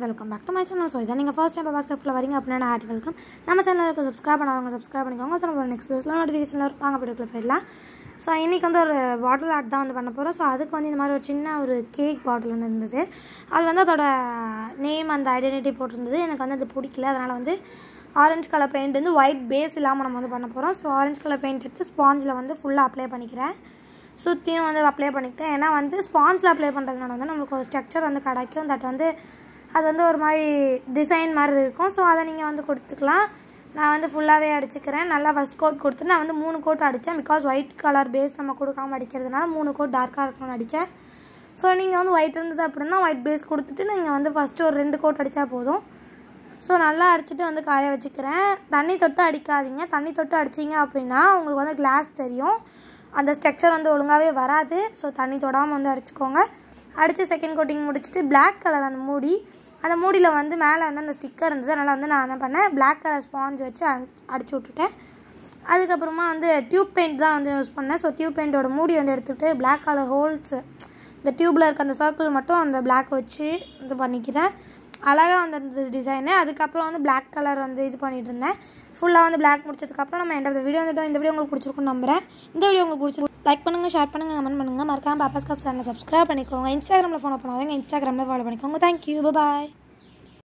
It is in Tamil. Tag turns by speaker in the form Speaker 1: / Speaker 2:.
Speaker 1: Welcome back to my channel. So இதான் நீங்கள் ஃபர்ஸ்ட் டைம் பாஸ்கெட்டில் வரீங்க அப்படின்னா ஹார்ட் வெல்கம். நம்ம சேனலுக்கு சப்ஸ்கிரைப் பண்ணாதவங்க சப்ஸ்கிரைப் பண்ணிக்கோங்க. ஸோ நம்ம நெக்ஸ்ட் வீடியோஸில் நோட்டிஃபிகேஷனில் வாங்க வீடியோக்குள்ள போயிடலாம். ஸோ இன்றைக்கி வந்து ஒரு பாட்டில் ஆர்ட் தான் வந்து பண்ண போகிறோம். ஸோ அதுக்கு வந்து இந்த மாதிரி ஒரு சின்ன ஒரு கேக் பாட்டில் வந்து இருந்தது. அது வந்து அதோட நேம் அந்த ஐடென்டிட்டி போட்டிருந்தது. எனக்கு வந்து அது பிடிக்கல. அதனால் வந்து ஆரஞ்சு கலர் பெயிண்ட் வந்து ஒயிட் பேஸ் இல்லாமல் நம்ம வந்து பண்ண போகிறோம். ஸோ ஆரஞ்சு கலர் பெயிண்ட் எடுத்து ஸ்பாஞ்சில் வந்து ஃபுல்லாக அப்ளை பண்ணிக்கிறேன். சுற்றியும் வந்து அப்ளை பண்ணிக்கிட்டேன். ஏன்னா வந்து ஸ்பான்ஸில் அப்ளை பண்ணுறதுனால வந்து நம்மளுக்கு ஒரு ஸ்ட்ரக்சர் வந்து கிடைக்கும். தட் வந்து அது வந்து ஒரு மாதிரி டிசைன் மாதிரி இருக்கும். ஸோ அதை நீங்கள் வந்து கொடுத்துக்கலாம். நான் வந்து ஃபுல்லாகவே அடிச்சுக்கிறேன். நல்லா ஃபஸ்ட் கோட் கொடுத்து நான் வந்து 3 கோட் அடித்தேன். பிகாஸ் ஒயிட் கலர் பேஸ் நம்ம கொடுக்காமல் அடிக்கிறதுனால 3 கோட் டார்க்காக இருக்கணும்னு அடித்தேன். ஸோ நீங்கள் வந்து ஒயிட் இருந்தது அப்படின்னா ஒயிட் பேஸ் கொடுத்துட்டு நீங்கள் வந்து ஃபஸ்ட்டு ஒரு 2 கோட் அடித்தா போதும். ஸோ நல்லா அடிச்சுட்டு வந்து காய வச்சுக்கிறேன். தண்ணி தொட்டு அடிக்காதீங்க. தண்ணி தொட்டு அடிச்சிங்க அப்படின்னா உங்களுக்கு வந்து கிளாஸ் தெரியும். அந்த ஸ்ட்ரக்சர் வந்து ஒழுங்காகவே வராது. ஸோ தண்ணி தொடாமல் வந்து அடிச்சுக்கோங்க. அடித்து செகண்ட் கோட்டிங் முடிச்சுட்டு பிளாக் கலர் அந்த மூடியில் வந்து மேலே வந்து அந்த ஸ்டிக்கர் இருந்தது. அதனால் வந்து நான் என்ன பண்ணேன், பிளாக் கலர் ஸ்பாஞ்ச் வச்சு அடிச்சு விட்டுட்டேன். அதுக்கப்புறமா வந்து டியூப் பெயிண்ட் தான் வந்து யூஸ் பண்ணேன். ஸோ டியூப் பெயிண்டோட மூடி வந்து எடுத்துகிட்டு பிளாக் கலர் ஹோல்ஸ் இந்த டியூப்பில் இருக்க அந்த சர்க்கிள் மட்டும் அந்த பிளாக் வச்சு இது பண்ணிக்கிறேன். அழகாக வந்து டிசைனு. அதுக்கப்புறம் வந்து பிளாக் கலர் வந்து இது பண்ணிகிட்டு இருந்தேன். ஃபுல்லாக வந்து பிளாக் முடிச்சதுக்கப்புறம் நம்ம எண்ட் ஆஃப் த வீடியோ வந்துட்டோம். இந்த வீடியோ உங்களுக்கு பிடிச்சிருக்குன்னு நம்புறேன். இந்த வீடியோ உங்களுக்கு பிடிச்சிருக்கும் லைக் பண்ணுங்கள், ஷேர் பண்ணுங்கள், கமெண்ட் பண்ணுங்கள். மறக்காம பாப்பாஸ்காப் சேனலை சப்ஸ்கிரைப் பண்ணிக்கோங்க. இன்ஸ்டாகிராமில் ஃபாலோ பண்ணாதவங்க இன்ஸ்டாகிராமில் ஃபாலோ பண்ணிக்கோங்க. தேங்க்யூ, பாய்.